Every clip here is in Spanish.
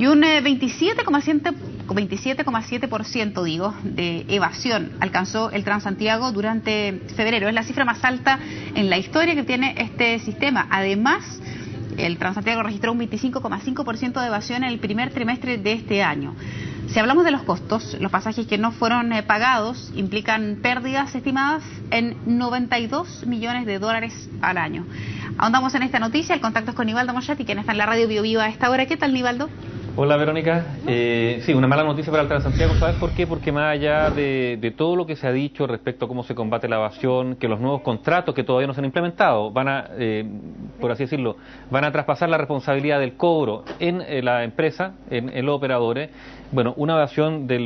Y un 27,7% digo, de evasión alcanzó el Transantiago durante febrero. Es la cifra más alta en la historia que tiene este sistema. Además, el Transantiago registró un 25,5% de evasión en el primer trimestre de este año. Si hablamos de los costos, los pasajes que no fueron pagados implican pérdidas estimadas en $92 millones al año. Ahondamos en esta noticia. El contacto es con Nivaldo Moyati, quien está en la radio Bio Viva a esta hora. ¿Qué tal, Nivaldo? Hola, Verónica. Sí, una mala noticia para el Transantiago. ¿Sabes por qué? Porque más allá de todo lo que se ha dicho respecto a cómo se combate la evasión, que los nuevos contratos que todavía no se han implementado van a, por así decirlo, van a traspasar la responsabilidad del cobro en la empresa, en los operadores. Bueno, una evasión del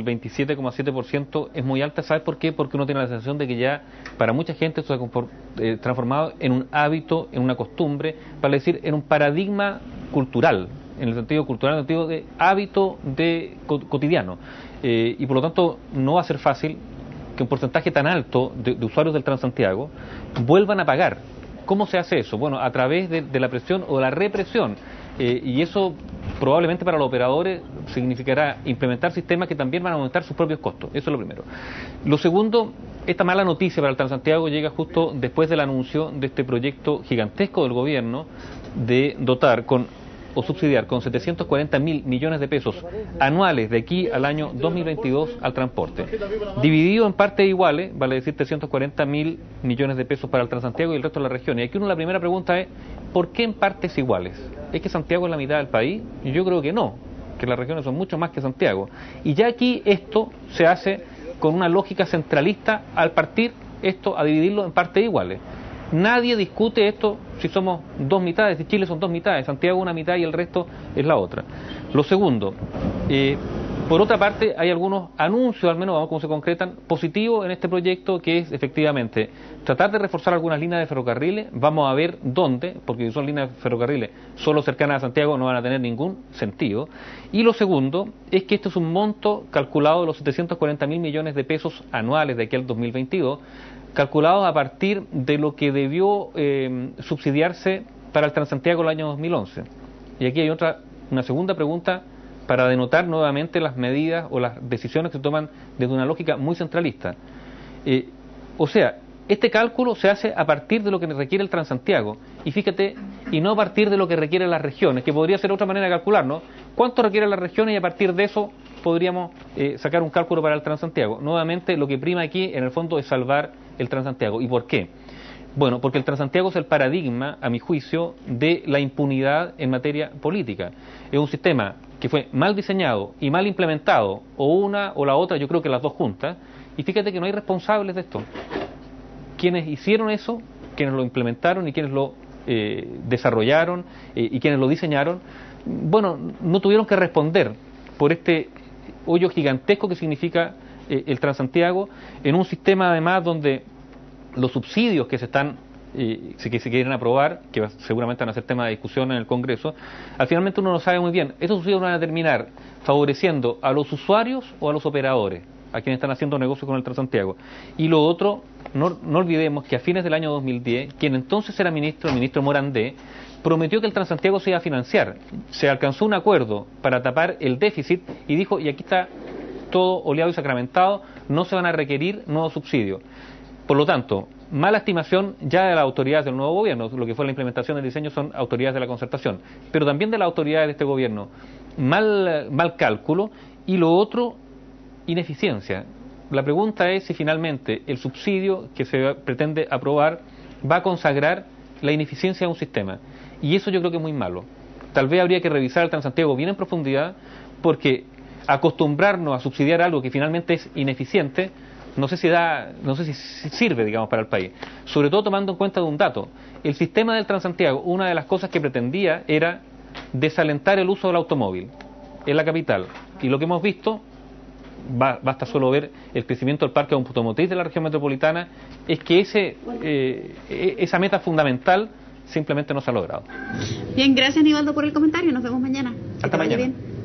27,7% es muy alta. ¿Sabes por qué? Porque uno tiene la sensación de que ya para mucha gente esto se ha transformado en un hábito, en una costumbre, para decir, en un paradigma cultural, en el sentido cultural, en el sentido de hábito cotidiano. Y por lo tanto no va a ser fácil que un porcentaje tan alto de usuarios del Transantiago vuelvan a pagar. ¿Cómo se hace eso? Bueno, a través de la presión o de la represión. Y eso probablemente para los operadores significará implementar sistemas que también van a aumentar sus propios costos. Eso es lo primero. Lo segundo, esta mala noticia para el Transantiago llega justo después del anuncio de este proyecto gigantesco del gobierno de dotar o subsidiar con 740.000 millones de pesos anuales de aquí al año 2022 al transporte. Dividido en partes iguales, vale decir 340.000 millones de pesos para el Transantiago y el resto de la región. Y aquí la primera pregunta es, ¿por qué en partes iguales? ¿Es que Santiago es la mitad del país? Yo creo que no, que las regiones son mucho más que Santiago. Y ya aquí esto se hace con una lógica centralista al partir esto a dividirlo en partes iguales. Nadie discute esto si somos dos mitades, si Chile son dos mitades, Santiago una mitad y el resto es la otra. Lo segundo, por otra parte hay algunos anuncios, al menos vamos cómo se concretan, positivos en este proyecto, que es efectivamente tratar de reforzar algunas líneas de ferrocarriles. Vamos a ver dónde, porque si son líneas de ferrocarriles solo cercanas a Santiago no van a tener ningún sentido. Y lo segundo es que esto es un monto calculado de los 740.000 millones de pesos anuales de aquí al 2022, calculados a partir de lo que debió subsidiarse para el Transantiago el año 2011. Y aquí hay una segunda pregunta para denotar nuevamente las medidas o las decisiones que se toman desde una lógica muy centralista. O sea, este cálculo se hace a partir de lo que requiere el Transantiago, y fíjate, y no a partir de lo que requieren las regiones, que podría ser otra manera de calcular, ¿no? ¿Cuánto requieren las regiones? Y a partir de eso podríamos sacar un cálculo para el Transantiago. Nuevamente, lo que prima aquí, en el fondo, es salvar el Transantiago. ¿Y por qué? Bueno, porque el Transantiago es el paradigma, a mi juicio, de la impunidad en materia política. Es un sistema que fue mal diseñado y mal implementado, o una o la otra, yo creo que las dos juntas, y fíjate que no hay responsables de esto. Quienes hicieron eso, quienes lo implementaron y quienes lo desarrollaron y quienes lo diseñaron, bueno, no tuvieron que responder por este hoyo gigantesco que significa el Transantiago, en un sistema además donde los subsidios que que se quieren aprobar, que seguramente van a ser tema de discusión en el Congreso, al finalmente uno no sabe muy bien, esos subsidios van a terminar favoreciendo a los usuarios o a los operadores, a quienes están haciendo negocios con el Transantiago. Y lo otro, no olvidemos que a fines del año 2010, quien entonces era ministro, el ministro Morandé, prometió que el Transantiago se iba a financiar. Se alcanzó un acuerdo para tapar el déficit y dijo, y aquí está todo oleado y sacramentado, no se van a requerir nuevos subsidios. Por lo tanto, mala estimación ya de las autoridades del nuevo gobierno. Lo que fue la implementación del diseño son autoridades de la concertación, pero también de las autoridades de este gobierno. Mal cálculo. Y lo otro, ineficiencia. La pregunta es si finalmente el subsidio que se pretende aprobar va a consagrar la ineficiencia de un sistema. Y eso yo creo que es muy malo. Tal vez habría que revisar el Transantiago bien en profundidad, porque acostumbrarnos a subsidiar algo que finalmente es ineficiente, no sé si sirve, digamos, para el país. Sobre todo tomando en cuenta de un dato. El sistema del Transantiago, una de las cosas que pretendía era desalentar el uso del automóvil en la capital. Y lo que hemos visto, basta solo ver el crecimiento del parque automotriz de la región metropolitana, es que esa meta fundamental simplemente no se ha logrado. Bien, gracias, Nivaldo, por el comentario. Nos vemos mañana. Hasta mañana. Bien.